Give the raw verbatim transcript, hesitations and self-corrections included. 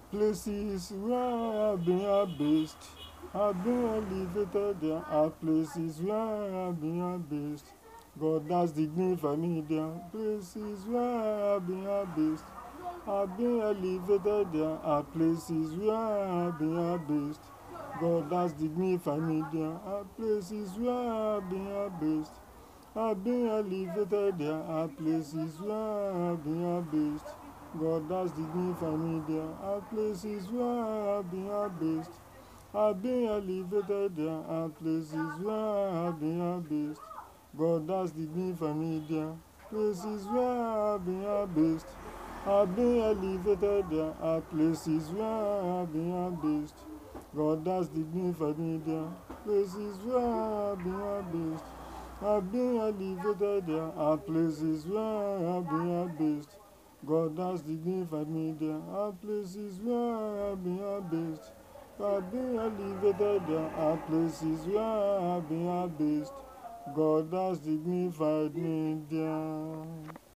Places where I have been abased, I've been elevated. There are places where I have been abased. God has dignified me there. Places where I have been abased, I've been elevated. There are places where I have been abased. God has dignified me there. Are places where I have been abased. I've been elevated. There are places where I have been abased. God has dignified me. There are places where I have been abased. I've been elevated. There are places where I have been abased. God has dignified me. There places where I have been abased. I've been elevated. There are places where I have been abased. God has dignified me. There places where I have been abased. I've been elevated. There are places where I have been abased. God has dignified me. There are places where I have been abased. I've been elevated. There are places where I have been abased. God has dignified me there.